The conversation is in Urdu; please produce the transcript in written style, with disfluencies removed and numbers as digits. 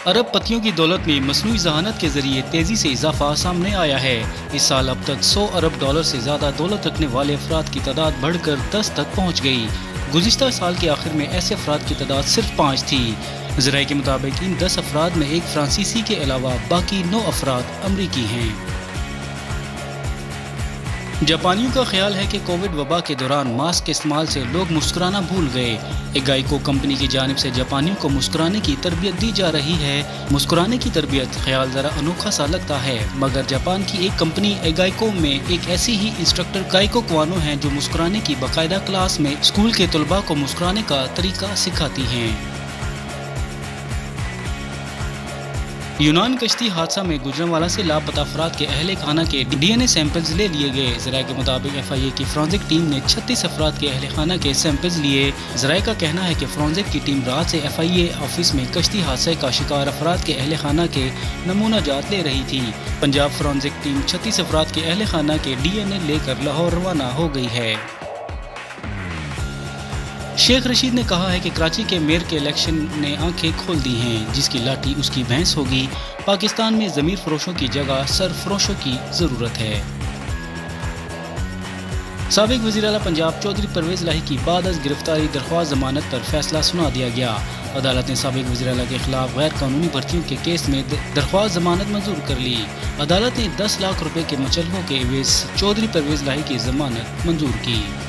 ارب پتیوں کی دولت میں مصنوعی ذہانت کے ذریعے تیزی سے اضافہ سامنے آیا ہے۔ اس سال اب تک $100 ارب سے زیادہ دولت رکھنے والے افراد کی تعداد بڑھ کر 10 تک پہنچ گئی۔ گزشتہ سال کے آخر میں ایسے افراد کی تعداد صرف 5 تھی۔ ذرائع کے مطابق ان 10 افراد میں ایک فرانسیسی کے علاوہ باقی 9 افراد امریکی ہیں۔ جاپانیوں کا خیال ہے کہ کووڈ وبا کے دوران ماسک کے استعمال سے لوگ مسکرانا بھول گئے۔ ایگائیکو کمپنی کی جانب سے جاپانیوں کو مسکرانے کی تربیت دی جا رہی ہے۔ مسکرانے کی تربیت خیال ذرا انوکھا سا لگتا ہے، مگر جاپان کی ایک کمپنی ایگائیکو میں ایک ایسی ہی انسٹرکٹر کائیکو کوانو ہیں جو مسکرانے کی باقاعدہ کلاس میں اسکول کے طلباء کو مسکرانے کا طریقہ سکھاتی ہیں۔ یونان کشتی حادثہ میں گوجرانوالہ سے لاپتہ افراد کے اہل خانہ کے ڈی این اے سیمپلز لے لیے گئے۔ ذرائع کے مطابق ایف آئی اے کی فرانزک ٹیم نے 36 افراد کے اہل خانہ کے سیمپلز لیے۔ ذرائع کا کہنا ہے کہ فرانزک کی ٹیم رات سے ایف آئی اے آفس میں کشتی حادثے کا شکار افراد کے اہل خانہ کے نمونہ جات لے رہی تھی۔ پنجاب فرانزک ٹیم 36 افراد کے اہل خانہ کے ڈی این اے لے کر لاہور روانہ ہو گئی ہے۔ شیخ رشید نے کہا ہے کہ کراچی کے میئر کے الیکشن نے آنکھیں کھول دی ہیں، جس کی لاٹھی اس کی بھینس ہوگی۔ پاکستان میں ضمیر فروشوں کی جگہ سرفروشوں کی ضرورت ہے۔ سابق وزیر اعلیٰ پنجاب چودھری پرویز الہی کی بعد از گرفتاری درخواست ضمانت پر فیصلہ سنا دیا گیا۔ عدالت نے سابق وزیر اعلیٰ کے خلاف غیر قانونی بھرتیوں کے کیس میں درخواست ضمانت منظور کر لی۔ عدالت نے 10 لاکھ روپے کے مچلغوں کے عوض چودھری پرویز الہی کی ضمانت منظور کی۔